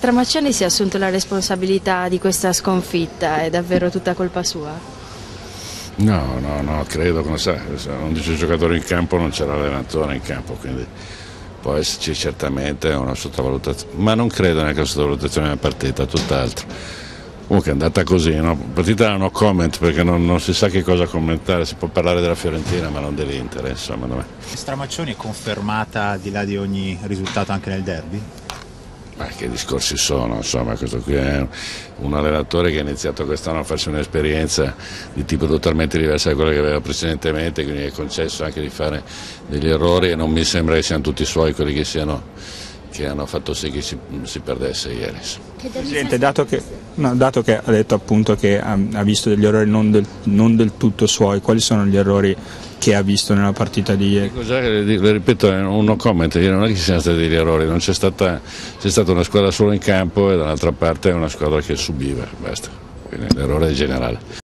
Stramaccioni si è assunto la responsabilità di questa sconfitta, è davvero tutta colpa sua? No, credo che se 11 giocatori in campo non c'era l'allenatore in campo, quindi può esserci certamente una sottovalutazione, ma non credo neanche alla sottovalutazione della partita, tutt'altro. Comunque è andata così, no? Partita no comment perché non si sa che cosa commentare, si può parlare della Fiorentina ma non dell'Inter, insomma. Stramaccioni è confermata al di là di ogni risultato anche nel derby? Ma che discorsi sono, insomma, questo qui è un allenatore che ha iniziato quest'anno a farsi un'esperienza di tipo totalmente diversa da quella che aveva precedentemente, quindi è concesso anche di fare degli errori e non mi sembra che siano tutti suoi quelli che hanno fatto sì che si perdesse ieri. Presidente, dato che ha detto appunto che ha visto degli errori non del tutto suoi, quali sono gli errori che ha visto nella partita di ieri? Le ripeto, è un no comment, non è che ci siano stati degli errori, c'è stata una squadra solo in campo e dall'altra parte una squadra che subiva, basta, quindi l'errore è generale.